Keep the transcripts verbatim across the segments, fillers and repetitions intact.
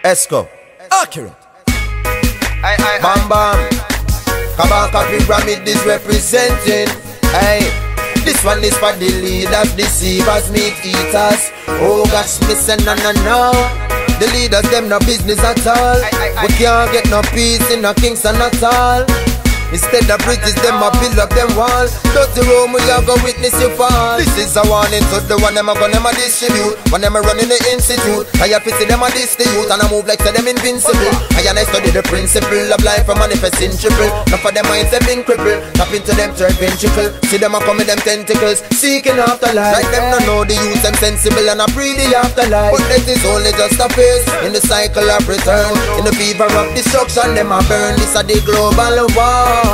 Esco, accurate. Bam bam. Kabaka Pyramid is representing. Hey, this one is for the leaders, deceivers, meat eaters. Oh gosh, me say no no no. The leaders them no business at all. We can't get no peace in no Kingston at all. Instead the British them a build up them wall. Dirty Rome we a go witness you fall. This is a warning to the one them a gun them a distribute. When them a running the institute, I have to see them a diss the youth. And I move like say them invincible. I and I study the principle of life from manifesting triple. Not for them minds them been crippled. Tap into them third ventricle. See them a come with them tentacles, seeking after life. Like them no know the youth them sensible and a breathe the afterlife. But that is only just a phase in the cycle of return. In the fever of destruction them a burn. This a the global war.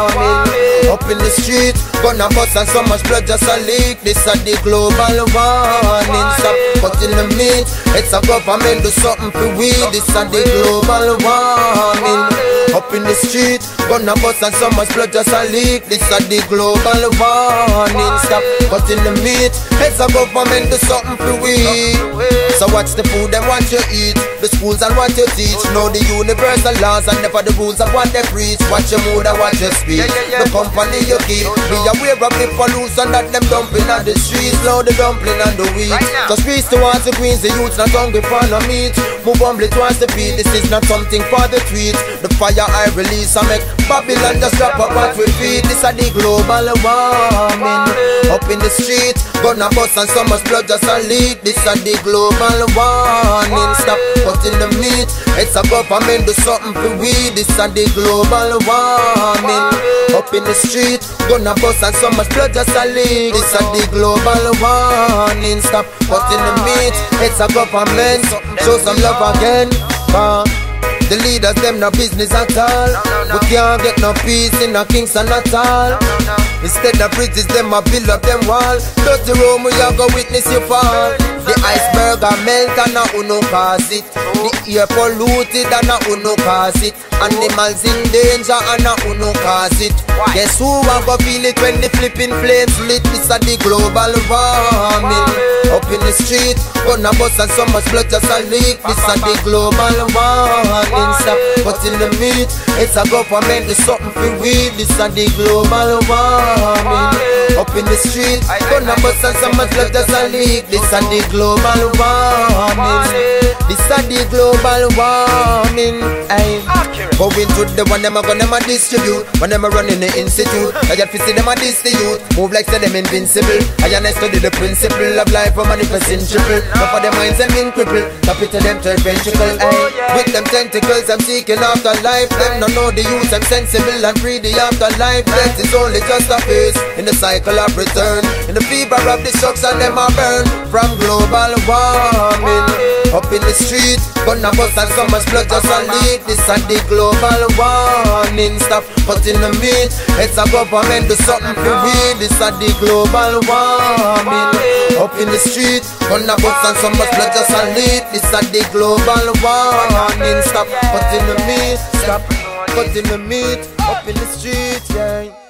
Up in the street, gonna bust and so much blood just a leak. This a the global warning. Stop cutting the meat. It's a government do something for we. This a the global warning. Up in the street, gonna bust and so much blood just a leak. This a the global warning. Stop cutting the meat. It's a government do something for we. So watch the food and what you eat, the schools and what you teach. Know the universal laws and never the rules of what they preach. Watch your mood and watch your speech. The company you keep, be aware of the pollution that them dumping on the streets. Now the dumpling and the wheat. So streets towards the queens, the youths not hungry for no meat. Move humbly towards the beat, this is not something for the tweets. The fire I release, I make Babylon just drop up what we feed. This are the global warming. Up in the street, gonna bust and so much blood just a leak. This are the global warning. Stop cutting the meat. It's a government do something for we. This are the global warming. Up in the street, gonna bust and so much blood just a leak. This are the global warning. Stop cutting the meat. It's a government. Show some love again. Uh, the leaders them no business at all. We can't get no peace in no Kingston at all. Instead the British them a build up them wall. Dirty Rome we a go witness you fall. The iceberg a melt and a uno cause it. The air polluted and a uno cause it. Animals in danger and a uno cause it. Guess who a go feel it when the flipping flames lit? This a the global warming. Up in the street, gonna bust and so much blood just a leak. This a the global warning. Stop cutting the meat. It's a government do something for we. This a the global warming. Up in the street, gonna bust and so much blood just a leak. This a the global warming. This a the global warming. Aye. Going to the one them a gun them a distribute. When them a run in the institute, I just see them a diss the youth. Move like say them invincible. I and I study the principle of life from manifesting triple. Not for their minds them been crippled. Tap it to them third ventricle. Aye. With them tentacles I'm seeking after life. Them no know the youth I'm sensible and free the afterlife. That is only just a phase in the cycle of return. In the fever of destruction them a burn. From global warming. Up in the street, gonna bust and so much blood just a leak. This a the global warning. Stop cutting the meat. It's a government do something for we. This a the global warming. Up in the street, gonna bust and so much blood just a leak. This a the global warning. Stop cutting the meat. Stop cutting the meat. Up in the street, yeah.